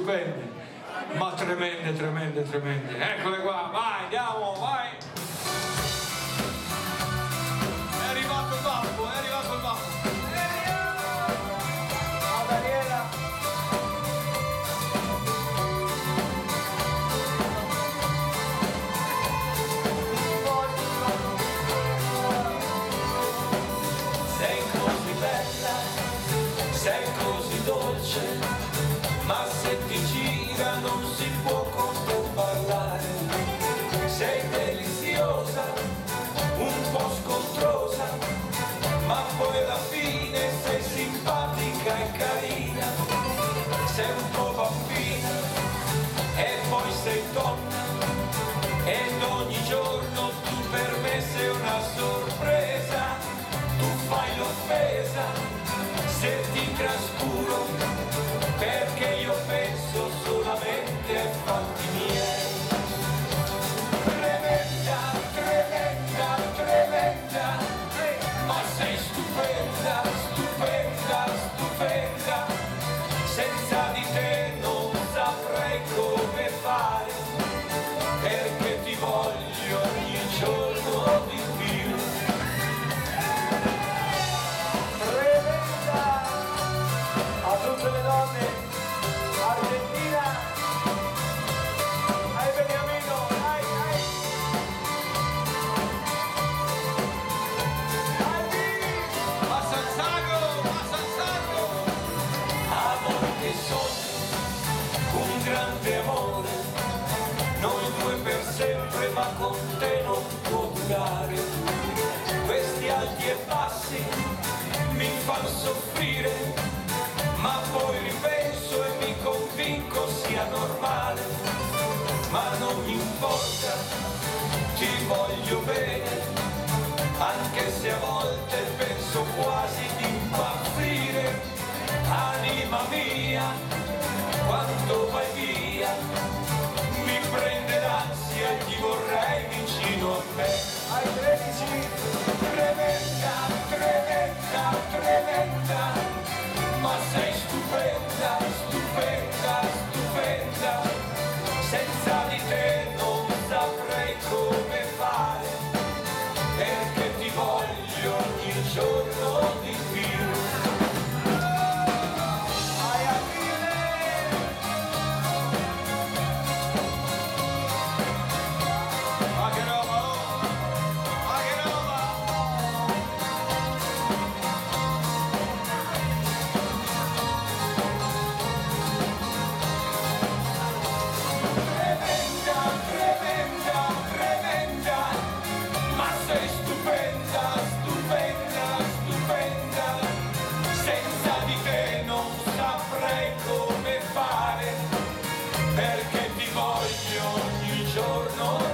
stupende, ma tremende, tremende, tremende. Eccole qua, vai, andiamo, vai. È arrivato il babbo, è arrivato il babbo. Ciao Daniela. Sei così bella, sei così dolce, ma se ti gira non si può con te parlare. Sei deliziosa, un po' scontrosa, ma poi alla fine sei simpatica e carina. Sei un po' bambina e poi sei donna, ed ogni giorno tu per me sei una sorpresa. Tu fai l'offesa se ti trascuro, perché io penso solamente ai fatti miei. Tremenda, tremenda, tremenda, ma sei stupenda, stupenda, stupenda. Senza di te non saprei come fare, perché ti voglio ogni giorno di più. A tutte le donne, Argentina, ai Beniamino, ai, ai. A San Sago, a San Sago. A volte sogno un grande amore, noi due per sempre, ma con te non può durare. Questi alti e bassi mi fanno soffrire, ma poi ripenso e mi convinco sia normale. Ma non mi importa, ti voglio bene, anche se a volte penso quasi di impazzire. Anima mia, quando vai via, mi prende l'ansia e ti vorrei vicino a me. Ai 13, Tremenda, tremenda, tremenda, ma sei stupenda, stupenda, stupenda. Senza di te non saprei come fare, perché ti voglio ogni giorno di più. ai Achille. Ma che roba, oh! Ma che roba! Tremenda, tremenda, tremenda, ma sei stupenda, stupenda, stupenda. Senza di te non saprei come fare, perché ti voglio ogni giorno